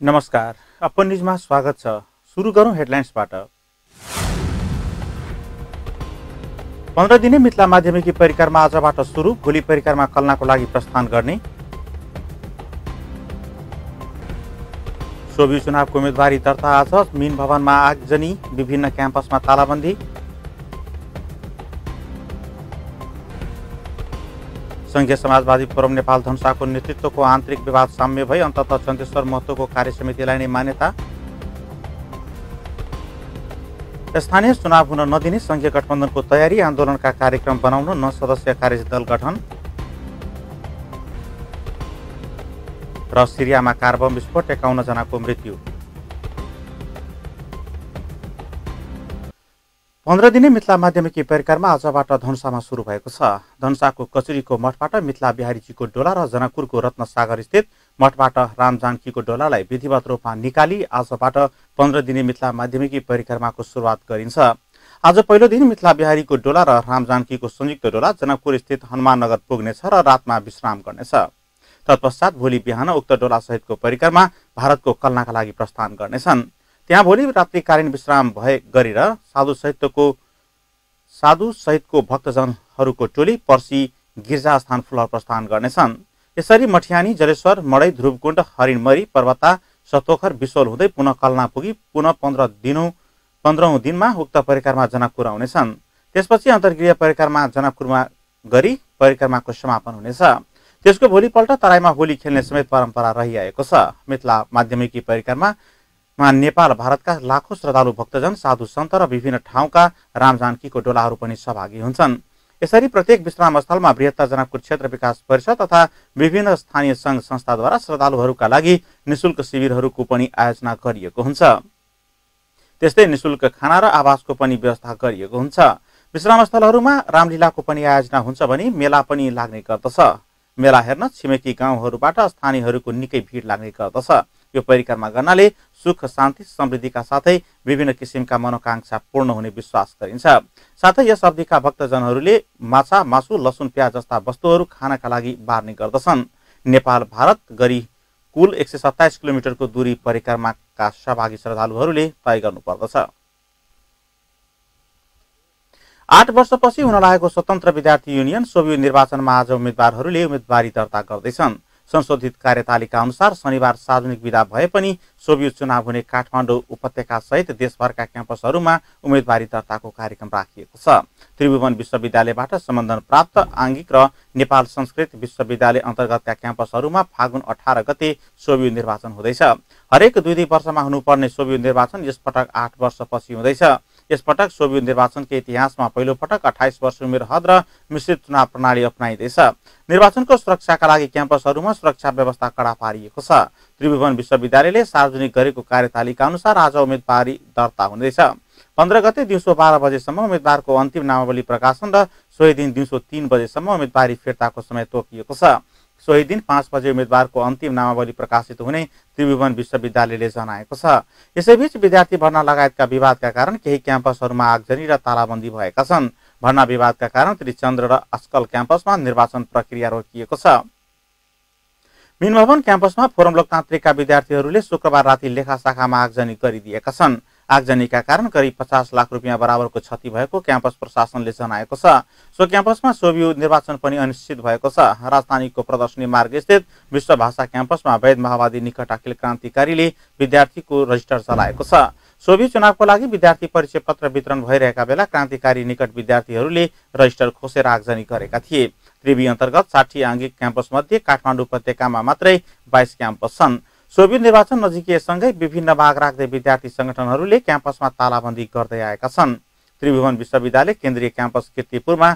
नमस्कार, अपन न्यूजमा स्वागत छ। सुरु गरौँ हेडलाइन्सबाट। 15 दिने मिथिला माध्यमिकी परिक्रमा आजबाट सुरु। भोलि परिक्रमा कल्नाको लागि प्रस्थान गर्ने। सोभि चुनावको उम्मेदवारी दर्ता आज। मिन भवनमा आगजनी, विभिन्न क्याम्पसमा तालाबन्दी। संघीय समाजवादी फोरम नेपाल धनुषाको नेतृत्वको आन्तरिक विवाद साम्य भई अन्ततः चन्द्रेश्वर महतोको कार्यसमितिलाई नै मान्यता। स्थानीय चुनाव हुन नदिने संघीय गठबन्धनको तयारी, आन्दोलनका कार्यक्रम बनाउन 9 सदस्यीय कार्यदल दल गठन। र सिरियामा कार बम विस्फोट, 51 जनाको मृत्यु। 15 दिने मिथिला माध्यमिकी परिक्रमा आजबाट धनुषामा सुरु भएको छ। धनुषाको कचुरीको मठबाट मिथिला बिहारीजीको डोला र जनकपुरको रत्नसागर स्थित मठबाट रामजानकीको डोलालाई विधिवत रूपमा निकाली आजबाट 15 दिने मिथिला माध्यमिकी परिक्रमाको सुरुवात गरिन्छ। आज पहिलो दिन मिथिला बिहारीको डोला र रामजानकीको संयुक्त डोला जनकपुर स्थित हनुमाननगर पुग्नेछ र रातमा विश्राम गर्नेछ। तत्पश्चात भोलि बिहान उक्त डोला सहितको परिक्रमा भारतको कल्नाका लागि प्रस्थान गर्नेछन्। त्यहाँ भोलि रात्रिकालीन विश्राम भए गरेर साधु सहितको भक्तजनहरूको टोली पर्सी गिर्जा स्थान फुलहर प्रस्थान गर्नेछन्। यसरी मठियानी, जलेश्वर, मडै, ध्रुवकुण्ड, हरिणमरी, पर्वता, सतोखर, बिसोल हुँदै पुनः कल्ना पुगी पुनः 15औं दिनमा उक्त परिक्रमा जनकपुर आउनेछन्। त्यसपछि अन्तर्गृह परिक्रमा जनकपुरमा गरी परिक्रमाको समापन हुनेछ। त्यसको भोलिपल्ट तराईमा होली खेल्ने समेत परम्परा रहिआएको छ। मिथिला माध्यमिकी परिक्रमामा नेपाल भारतका लाखौं श्रद्धालु भक्तजन, साधु सन्त र विभिन्न ठाउँका रामजानकीको डोलाहरू पनि सहभागी हुन्छन्। यसरी प्रत्येक विश्राम स्थलमा बृहत्तर जनकपुर क्षेत्र विकास परिषद तथा विभिन्न स्थानीय संघ संस्थाद्वारा श्रद्धालुहरूका लागि निशुल्क शिविरहरूको पनि आयोजना गरिएको हुन्छ। त्यस्तै निशुल्क खाना र आवासको पनि व्यवस्था गरिएको हुन्छ। विश्राम स्थलहरूमा रामलीलाको पनि आयोजना हुन्छ भने मेला पनि लाग्ने गर्दछ। मेला हेर्न छिमेकी गाउँहरूबाट स्थानीयहरूको निकै भिड लाग्ने गर्दछ। यो परिक्रमा गर्नाले सुख, शान्ति, समृद्धिका साथै विभिन्न किसिमका मनोकांक्षा पूर्ण हुने विश्वास गरिन्छ। साथै यस अवधिका भक्तजनहरूले माछा, मासु, लसुन, प्याज जस्ता वस्तुहरू खानका लागि बार्ने गर्दछन्। नेपाल भारत गरी कुल 127 किलोमिटरको दूरी परिक्रमाका सहभागी श्रद्धालुहरूले तय गर्नुपर्दछ। 8 वर्षपछि हुन लागेको स्वतन्त्र विद्यार्थी युनियन सोभियत निर्वाचनमा आज उम्मेदवारहरूले उम्मेदवारी दर्ता गर्दैछन्। संशोधित कार्यतालिका अनुसार शनिबार सार्वजनिक विदा भए पनि सोभियत चुनाव हुने काठमाडौँ उपत्यका सहित देशभरका क्याम्पसहरूमा उम्मेदवारी दर्ताको कार्यक्रम राखिएको छ। त्रिभुवन विश्वविद्यालयबाट सम्बन्धन प्राप्त आंगिक र नेपाल संस्कृत विश्वविद्यालय अन्तर्गतका क्याम्पसहरूमा फागुन 18 गते सोभियत निर्वाचन हुँदैछ। हरेक 2 वर्षमा हुनुपर्ने सोभियत निर्वाचन यसपटक 8 वर्षपछि हुँदैछ। यसपटक सोभियत निर्वाचनकै इतिहासमा पहिलो पटक 28 वर्ष उमेर हद र मिश्रित चुनाव प्रणाली अपनाइँदैछ। निर्वाचनको सुरक्षाका लागि क्याम्पसहरूमा सुरक्षा व्यवस्था कडा पारिएको छ। त्रिभुवन विश्वविद्यालयले सार्वजनिक गरेको कार्यतालिका अनुसार आज उम्मेदवारी दर्ता हुँदैछ। 15 गते दिउँसो 12 बजेसम्म उम्मेदवारको अन्तिम नामावली प्रकाशन र सोही दिन दिउँसो 3 बजेसम्म उम्मेदवारी फिर्ताको समय तोकिएको छ। सोही दिन 5 बजे उम्मेदवारको अन्तिम नामावली प्रकाशित हुने त्रिभुवन विश्वविद्यालयले जनाएको छ। यसैबीच विद्यार्थी भर्ना लगायतका विवादका कारण केही क्याम्पसहरूमा आगजनी र तालाबन्दी भएका छन्। भर्ना विवादका कारण त्रिचन्द्र र अस्कल क्याम्पसमा निर्वाचन प्रक्रिया रोकिएको छ। मिनभवन क्याम्पसमा फोरम लोकतान्त्रिकका विद्यार्थीहरूले शुक्रबार राति लेखा शाखामा आगजनी गरिदिएका छन्। आगजनीका कारण करिब 50 लाख रुपियाँ बराबरको क्षति भएको क्याम्पस प्रशासनले जनाएको छ। सो क्याम्पसमा सोभियत निर्वाचन पनि अनिश्चित भएको छ। राजधानीको प्रदर्शनी मार्ग स्थित विश्व भाषा क्याम्पसमा वैध माओवादी निकट अखिल क्रान्तिकारीले विद्यार्थीको रजिस्टर चलाएको छ। सोभियत चुनावको लागि विद्यार्थी परिचय पत्र वितरण भइरहेका बेला क्रान्तिकारी निकट विद्यार्थीहरूले रजिस्टर खोसेर आगजनी गरेका थिए। त्रिवी अन्तर्गत 60 आंगिक क्याम्पस मध्ये काठमाडौँ उपत्यकामा मात्रै 22 क्याम्पस छन्। सोभियत निर्वाचन नजिकैसँगै विभिन्न भाग राख्दै विद्यार्थी संगठनहरूले क्याम्पसमा तालाबन्दी गर्दै आएका छन्। त्रिभुवन विश्वविद्यालय केन्द्रीय क्याम्पस कीर्तिपुरमा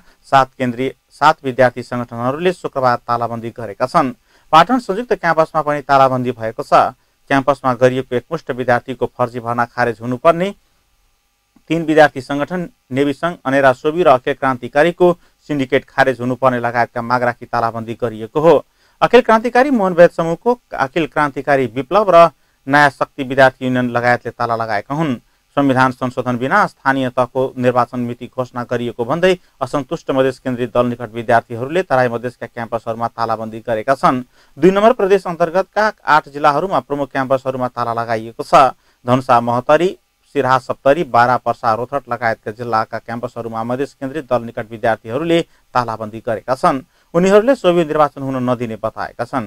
7 विद्यार्थी संगठनहरूले शुक्रबार तालाबन्दी गरेका छन्। पाटन संयुक्त क्याम्पसमा पनि तालाबन्दी भएको छ। क्याम्पसमा गरिएको एकमुष्ट विद्यार्थीको फर्जी भर्ना खारेज हुनुपर्ने, 3 विद्यार्थी संगठन नेवी संघ, अनेरा सोभी र अखिल क्रान्तिकारीको सिन्डिकेट खारेज हुनुपर्ने लगायतका माग राखी तालाबन्दी गरिएको हो। अखिल क्रान्तिकारी मोहन वैद समूहको अखिल क्रान्तिकारी विप्लव र नयाँ शक्ति विद्यार्थी युनियन लगायतले ताला लगाएका हुन्। संविधान संशोधन बिना स्थानीय तहको निर्वाचन मिति घोषणा गरिएको भन्दै असन्तुष्ट मधेस केन्द्रित दल निकट विद्यार्थीहरूले तराई मधेसका क्याम्पसहरूमा तालाबन्दी गरेका छन्। 2 नम्बर प्रदेश अन्तर्गतका 8 जिल्लाहरूमा प्रमुख क्याम्पसहरूमा ताला लगाइएको छ। धनुषा, महोत्तरी, सिराहा, सप्तरी, बारा, पर्सा, रोथट लगायतका जिल्लाका क्याम्पसहरूमा मधेस केन्द्रित दल निकट विद्यार्थीहरूले तालाबन्दी गरेका छन्। उनीहरूले सोभि निर्वाचन हुन नदिने बताएका छन्।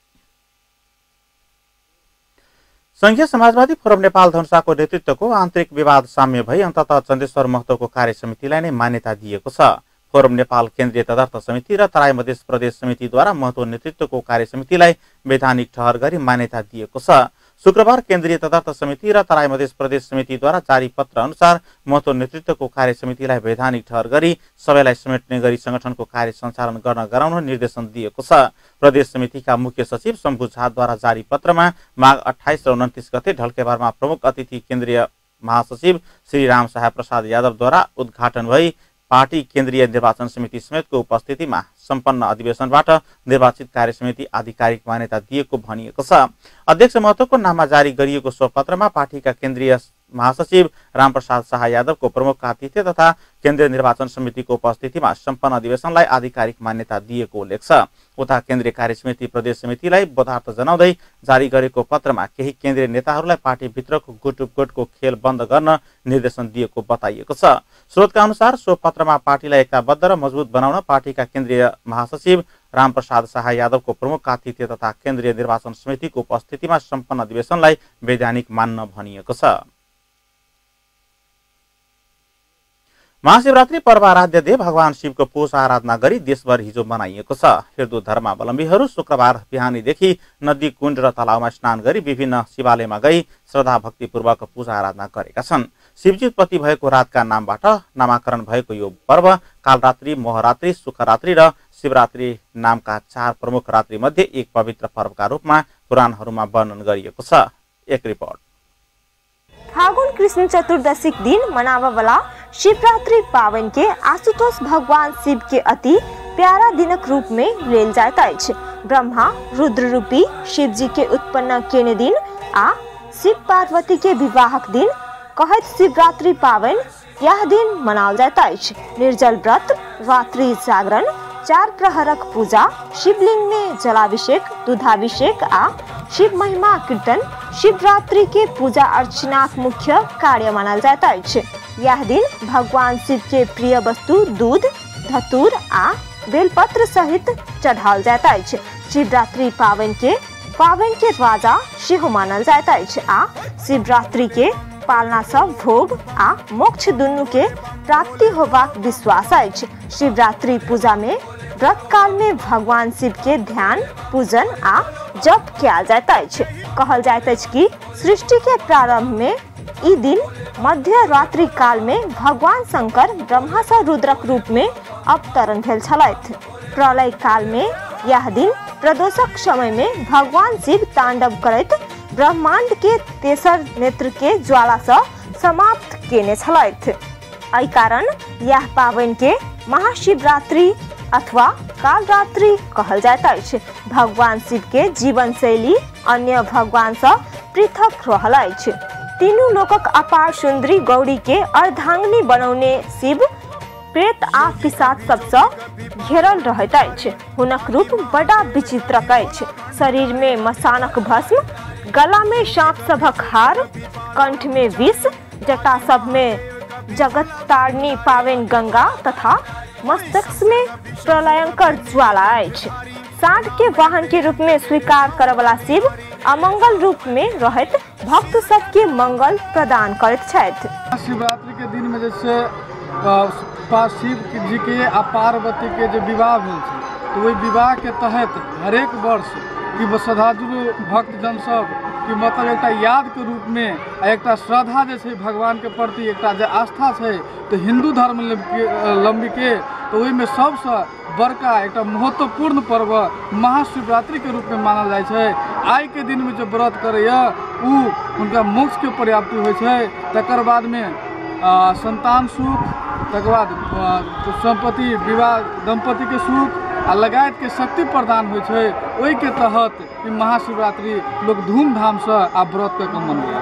संघीय समाजवादी फोरम नेपाल धनुषाको नेतृत्वको आन्तरिक विवाद साम्य भई अन्ततः चन्द्रेश्वर महतोको कार्यसमितिलाई नै मान्यता दिएको छ। फोरम नेपाल केन्द्रीय तदर्थ समिति र तराई मधेस प्रदेश समितिद्वारा महतो नेतृत्वको कार्यसमितिलाई वैधानिक ठहर गरी मान्यता दिएको छ। शुक्रबार केन्द्रीय तदर्थ समिति र तराई मधेस प्रदेश समितिद्वारा जारी पत्र अनुसार महतो नेतृत्वको कार्यसमितिलाई वैधानिक ठहर गरी सबैलाई समेट्ने गरी संगठनको कार्य सञ्चालन गर्न गराउन निर्देशन दिएको छ। प्रदेश समितिका मुख्य सचिव शम्भु झाद्वारा जारी पत्रमा माघ 28 र 29 गते ढल्केबारमा प्रमुख अतिथि केन्द्रीय महासचिव श्री राम सहाय प्रसाद यादवद्वारा उद्घाटन भई पार्टी केन्द्रीय निर्वाचन समिति समेतको उपस्थितिमा सम्पन्न अधिवेशनबाट निर्वाचित कार्यसमिति आधिकारिक मान्यता दिएको भनिएको छ। अध्यक्ष महतोको नाममा जारी गरिएको सो पत्रमा पार्टीका केन्द्रीय महासचिव रामप्रसाद शाह यादवको प्रमुख आतिथ्य तथा केन्द्रीय निर्वाचन समितिको उपस्थितिमा सम्पन्न अधिवेशनलाई आधिकारिक मान्यता दिएको उल्लेख छ। उता केन्द्रीय कार्यसमिति प्रदेश समितिलाई बोधार्थ जनाउँदै जारी गरेको पत्रमा केही केन्द्रीय नेताहरूलाई पार्टीभित्रको गुटको खेल बन्द गर्न निर्देशन दिएको बताइएको छ। स्रोतका अनुसार सो पत्रमा पार्टीलाई एकताबद्ध र मजबुत बनाउन पार्टीका केन्द्रीय महासचिव रामप्रसाद शाह यादवको प्रमुख आतिथ्य तथा केन्द्रीय निर्वाचन समितिको उपस्थितिमा सम्पन्न अधिवेशनलाई वैधानिक मान्न भनिएको छ। महाशिवरात्रि पर्व आराध्य देव भगवान शिवको पूजा आराधना गरी देशभर हिजो मनाइएको छ। हिन्दू धर्मावलम्बीहरू शुक्रबार बिहानीदेखि नदी, कुण्ड र तलाउमा स्नान गरी विभिन्न शिवालयमा गई श्रद्धा भक्तिपूर्वक पूजा आराधना गरेका छन्। शिवजी उत्पत्ति भएको रातका नामबाट नामाकरण भएको यो पर्व कालरात्रि, मोहरात्रि, सुखरात्रि र शिवरात्रि नामका 4 प्रमुख रात्रि मध्ये एक पवित्र पर्वका रूपमा पुराणहरूमा वर्णन गरिएको छ। एक रिपोर्ट। फागुन कृष्ण चतुर्दशी दिन मनावा वाला शिवरात्रि पावन के आशुतोष भगवान शिव के अति प्यारा दिनक रूप में लेल जाता है। ब्रह्मा रुद्र रूपी शिव जी के उत्पन्न केने दिन आ शिव पार्वती के विवाहक दिन कहत शिवरात्रि पावन यह दिन मनाल जाता है। निर्जल व्रत, रात्रि जागरण, 4 प्रहरक पूजा, शिवलिंग में जलाभिषेक, दूधाभिषेक आ शिव महिमा कीर्तन शिवरात्रि के पूजा अर्चना मुख्य कार्य मानल जाता है। यह दिन भगवान शिव के प्रिय वस्तु दूध, धतूर आ बेलपत्र सहित चढ़ाल जाता है। शिवरात्रि पावन के राजा शिव मानल जाता है आ शिवरात्रि के पालना सब भोग आ मोक्ष दुनू के प्राप्ति होबाक विश्वास है। शिवरात्रि पूजा में व्रत काल में भगवान शिव के ध्यान, पूजन आ जप किया जाता है। कहल जाता है कि सृष्टि के प्रारंभ में ई दिन मध्य रात्रि काल में भगवान शंकर ब्रह्मा से रुद्रक रूप में अवतरण भेल छलथि। प्रलय काल में यह दिन प्रदोषक समय में भगवान शिव तांडव करैत ब्रह्मांड के तेसर नेत्र के ज्वाला से समाप्त केने छलथि। एहि कारण यह पावन के महाशिवरात्रि अथवा कालरात्रि कहल जाता है। भगवान शिव के जीवन शैली अन्य भगवान से पृथक रहल अछि। तीनों लोकक अपार सुंदरी गौरी के अर्धांगिनी बनौने शिव प्रेत आ पिशाच सबसे घेरल रहैत अछि। हुनक रूप बड़ा विचित्रक अछि। शरीर में मसानक भस्म, गला में सांप सभक हार, कंठ में विष, जटा सब में जगत तारिणी पावन गंगा तथा मस्तक में प्रलयंकर ज्वाला अछि। सांड के वाहन के रूप में स्वीकार करवला शिव अमंगल रूप में रहत भक्त सबके मंगल प्रदान करत छथि। शिवरात्रि के दिन में जैसे शिव जी के आ पार्वती के जो विवाह भेल छै, तो वही विवाह के तहत हरेक वर्ष कि श्रद्धालु भक्तजन सब कि मतलब एक याद के रूप में एक श्रद्धा जैसे भगवान के प्रति एक आस्था है, तो हिंदू धर्म लंबी के तो वही में सबसे बड़का एक महत्वपूर्ण पर्व महाशिवरात्रि के रूप में मानल जाए छै। आई के दिन में जो व्रत करैया उनका मोक्ष के प्राप्ति होइ छै। तकर बाद में संतान सुख, तकर बाद संपत्ति, विवाह, दंपति के सुख आ लगायत के शक्ति प्रदान होइ छै। ओहि के तहत महाशिवरात्रि लोग धूमधाम से आ व्रत के मनबैया।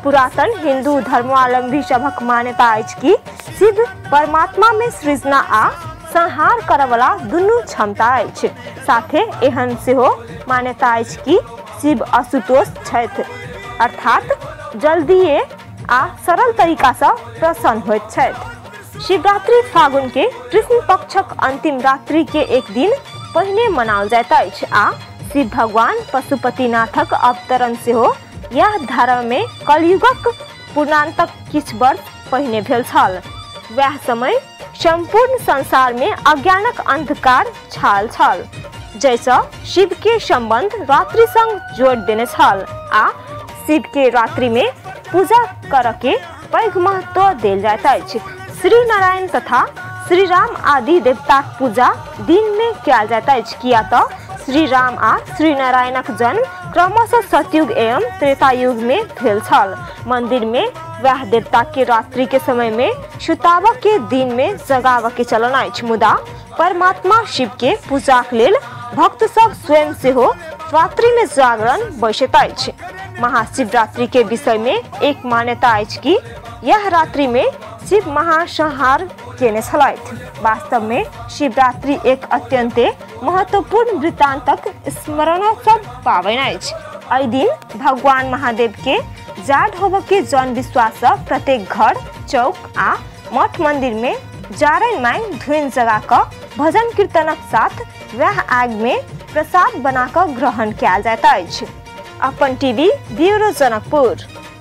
पुरातन हिंदू धर्मावलंबी सभक मान्यता अछि कि शिव परमात्मा में सृजना आ संहार करवला दुनू क्षमता अछि। साथे एहन सेहो मान्यता अछि कि शिव असुतोष छथि, अर्थात जल्दीए आ सरल तरीका से प्रसन्न होइत छथि। शिवरात्रि फागुन के कृष्ण पक्षक अंतिम रात्रि के एक दिन पहिने मनाओल जाइत अछि आ शिव भगवान पशुपतिनाथक अवतरण सेहो यह धर्म में कलयुगक पूर्णांतक किछु वर्ष पहिने भेल छल। वह समय संपूर्ण संसार में अज्ञानक अंधकार छाल छल, जैसा शिव के संबंध रात्रि संग जोड़ देने छल आ शिव के रात्रि में पूजा करके पैघ महत्व देल जाइत अछि। श्री नारायण तथा श्री राम आदि देवताक पूजा दिन में कयल जाइत अछि, किया तऽ श्री राम आ श्री नारायणक जन्म क्रमशः सतयुग एवं त्रेता युग में भेल छल। मंदिर में वह देवता के रात्रि के समय में सुतावक के दिन में जगावक के चलन अछि, मुदा परमात्मा शिव के पूजाक लेल भक्त सब स्वयं सेहो रात्रि में जागरण बैसैत अछि। महाशिवरात्रि के विषय में एक मान्यता अछि कि यह रात्रि में शिव महासंहार केने छलथि। वास्तव में शिवरात्रि एक अत्यंत महत्वपूर्ण वृत्तांतक स्मरणोत्सव पावनि अछि। एहि दिन भगवान महादेव के जाड़ होबऽ के जन विश्वास से प्रत्येक घर, चौक आ मठ मंदिर में जारनि में धुन जगा कर भजन कीर्तनक साथ वह आग में प्रसाद बना कर ग्रहण कयल जाइत अछि। अपन टीवी ब्यूरो जनकपुर।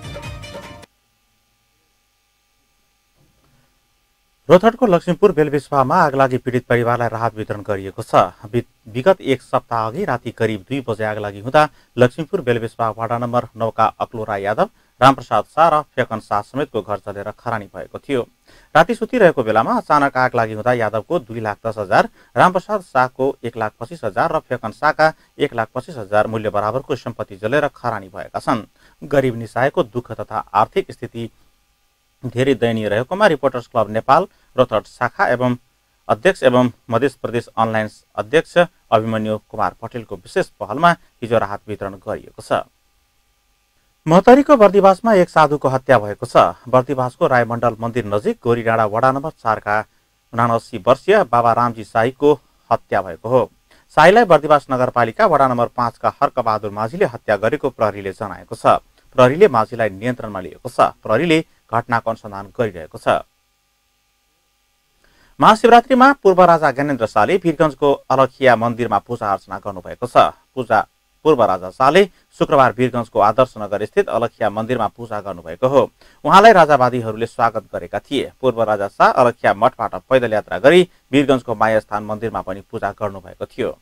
रौतहटको लक्ष्मीपुर बेलविस्वामा आगलागी पीडित परिवारलाई राहत वितरण गरिएको छ। विगत एक सप्ताह अघि राति करिब 2 बजे आगलागी हुँदा लक्ष्मीपुर बेलविस्वा वार्ड नम्बर 9 का अक्लोरा यादव, रामप्रसाद शाह र फेकन शाह समेतको घर जलेर खरानी भएको थियो। राति सुतिरहेको बेलामा अचानक आग लागि हुँदा यादवको 2,10,000, रामप्रसाद शाहको 1,25,000 र फेकन शाहका 1,25,000 मूल्य बराबरको सम्पत्ति जलेर खरानी भएका छन्। गरिब निसायको दुःख तथा आर्थिक स्थिति धेरै दयनीय रहेकोमा रिपोर्टर्स क्लब नेपाल रौतहट शाखा एवं अध्यक्ष एवं मध्य प्रदेश अनलाइन अध्यक्ष अभिमन्यु कुमार पटेलको विशेष पहलमा हिजो राहत वितरण गरिएको छ। महतरीको बर्दिवासमा एक साधुको हत्या भएको छ। बर्दिवासको रायमण्डल मन्दिर नजिक गोरीडाँडा वडा नम्बर 4 का 79 वर्षीय बाबा रामजी शाहीको हत्या भएको हो। शाहीलाई बर्दिवास नगरपालिका वडा नम्बर 5 का हर्कबहादुर माझीले हत्या गरेको प्रहरीले जनाएको छ। प्रहरीले माझीलाई नियन्त्रणमा लिएको छ। प्रहरीले घटनाको अनुसन्धान गरिरहेको छ। महाशिवरात्रिमा पूर्व राजा ज्ञानेन्द्र शाहले वीरगञ्जको अलखिया मन्दिरमा पूजा अर्चना गर्नुभएको छ। पूर्व राजा शाहले शुक्रबार वीरगञ्जको आदर्श नगर स्थित अलखिया मन्दिरमा पूजा गर्नुभएको हो। उहाँलाई राजावादीहरूले स्वागत गरेका थिए। पूर्व राजा शाह अलखिया मठबाट पैदल यात्रा गरी वीरगञ्जको मायास्थान मन्दिरमा पनि पूजा गर्नुभएको थियो।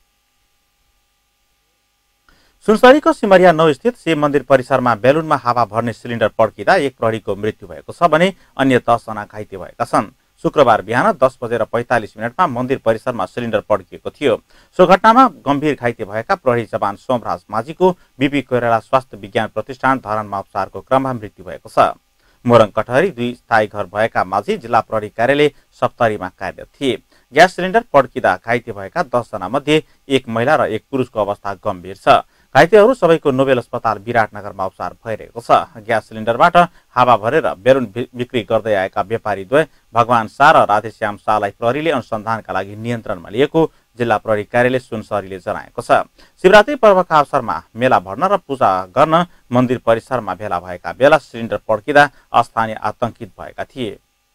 सुनसरीको सिमरिया 9 स्थित शिव मन्दिर परिसरमा बेलुनमा हावा भर्ने सिलिन्डर पड्किँदा एक प्रहरीको मृत्यु भएको छ भने अन्य 10 जना घाइते भएका छन्। शुक्रबार बिहान 10:45 मन्दिर परिसरमा सिलिन्डर पड्किएको थियो। सो घटनामा गम्भीर घाइते भएका प्रहरी जवान सोमराज माझीको बीपी कोइराला स्वास्थ्य विज्ञान प्रतिष्ठान धरानमा उपचारको क्रममा मृत्यु भएको छ। मोरङ कटहरी 2 स्थायी घर भएका माझी जिल्ला प्रहरी कार्यालय सप्तरीमा कार्यरत थिए। ग्यास सिलिन्डर पड्किँदा घाइते भएका 10 जना मध्ये एक महिला र एक पुरुषको अवस्था गम्भीर छ। घाइतेहरू सबैको नोबेल अस्पताल विराटनगरमा उपचार भइरहेको छ। ग्यास सिलिन्डरबाट हावा भरेर बेलुन बिक्री गर्दै आएका व्यापारी द्वय भगवान शाह र राधेश्याम शाहलाई प्रहरीले अनुसन्धानका लागि नियन्त्रणमा लिएको जिल्ला प्रहरी कार्यालय सुनसरीले जनाएको छ। शिवरात्रि पर्वका अवसरमा मेला भर्न र पूजा गर्न मन्दिर परिसरमा भेला भएका बेला सिलिन्डर पड्किँदा स्थानीय आतंकित भएका थिए।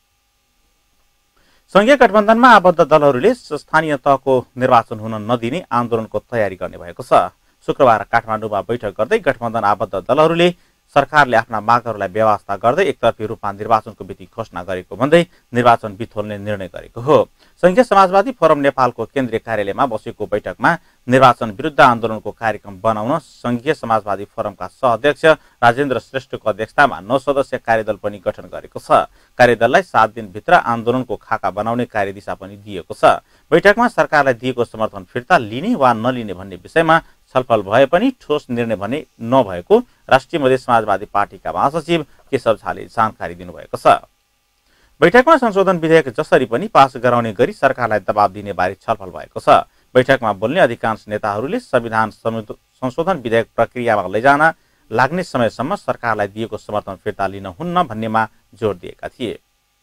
संघीय गठबन्धनमा आबद्ध दलहरूले स्थानीय तहको निर्वाचन हुन नदिने आन्दोलनको तयारी गर्ने भएको छ। शुक्रबार काठमाडौँमा बैठक गर्दै गठबन्धन आबद्ध दलहरूले सरकारले आफ्ना मागहरूलाई व्यवस्था गर्दै एकतर्फी रूपमा निर्वाचनको मिति घोषणा गरेको भन्दै निर्वाचन बिथोल्ने निर्णय गरेको हो। संघीय समाजवादी फोरम नेपालको केन्द्रीय कार्यालयमा बसेको बैठकमा निर्वाचन विरुद्ध आन्दोलनको कार्यक्रम बनाउन संघीय समाजवादी फोरमका सहअध्यक्ष राजेन्द्र श्रेष्ठको अध्यक्षतामा 9 सदस्यीय कार्यदल पनि गठन गरेको छ। कार्यदललाई 7 दिनभित्र आन्दोलनको खाका बनाउने कार्यदिशा पनि दिएको छ। बैठकमा सरकारलाई दिएको समर्थन फिर्ता लिने वा नलिने भन्ने विषयमा छलफल भए पनि ठोस निर्णय भने नभएको राष्ट्रिय मधेस समाजवादी पार्टीका महासचिव केशव झाले जानकारी दिनुभएको छ। बैठकमा संशोधन विधेयक जसरी पनि पास गराउने गरी सरकारलाई दबाब दिने बारे छलफल भएको छ। बैठकमा बोल्ने अधिकांश नेताहरूले संविधान संशोधन विधेयक प्रक्रियामा लैजान लाग्ने समयसम्म सरकारलाई दिएको समर्थन फिर्ता लिन हुन्न भन्नेमा जोड दिएका थिए।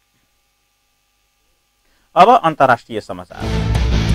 अब अन्तर्राष्ट्रिय समाचार।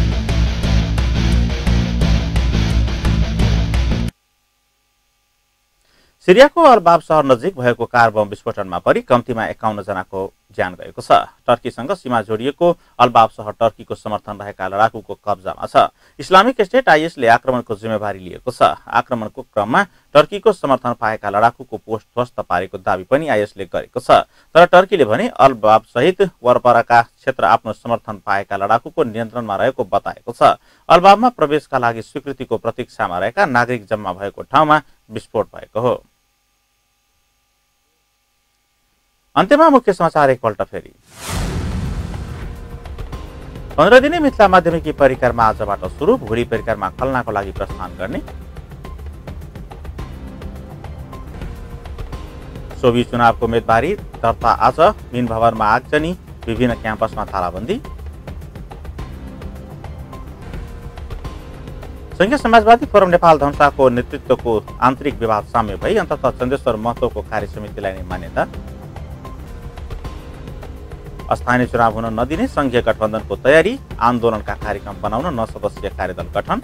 सिरियाको अलबाब शहर नजिक भएको कार बम विस्फोटनमा परि कम्तीमा 51 जनाको ज्यान गएको छ। टर्कीसँग सीमा जोडिएको अलबाब शहर टर्कीको समर्थन रहेका लडाकुको कब्जामा छ। इस्लामिक स्टेट आइएसले आक्रमणको जिम्मेवारी लिएको छ। आक्रमणको क्रममा टर्कीको समर्थन पाएका लडाकुको पोस्ट ध्वस्त पारेको दावी पनि आइएसले गरेको छ। तर टर्कीले भने अलबाब सहित वरपरका क्षेत्र आफ्नो समर्थन पाएका लडाकुको नियन्त्रणमा रहेको बताएको छ। अलबाबमा प्रवेशका लागि स्वीकृतिको प्रतीक्षामा रहेका नागरिक जम्मा भएको ठाउँमा विस्फोट भएको हो। अन्त्यमा मुख्य समाचार एकपल्ट फेरि। 15 दिने मिथिला माध्यमिकी परिक्रमा आजबाट सुरु। भोलि परिक्रमा खल्नाको लागि प्रस्थान गर्ने। सोभि चुनावको उम्मेदवारी दर्ता आज। मिन भवनमा आगजनी, विभिन्न क्याम्पसमा तालाबन्दी। संघीय समाजवादी फोरम नेपाल धनुषाको नेतृत्वको आन्तरिक विवाद साम्य भई अन्ततः चन्द्रेश्वर महतोको कार्य समितिलाई नै मान्यता। स्थानीय चुनाव हुन नदिने संघीय गठबन्धनको तयारी। आन्दोलनका कार्यक्रम बनाउन 9 सदस्यीय कार्यदल गठन।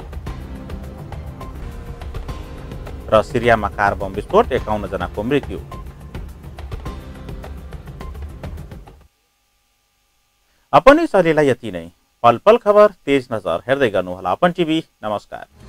र सिरियामा कार बम विस्फोट, 51 जनाको मृत्यु। अपनी शैलीलाई यति नै। पल पल खबर, तेज नजर हेर्दै गर्नुहोला अपन टिभी। नमस्कार।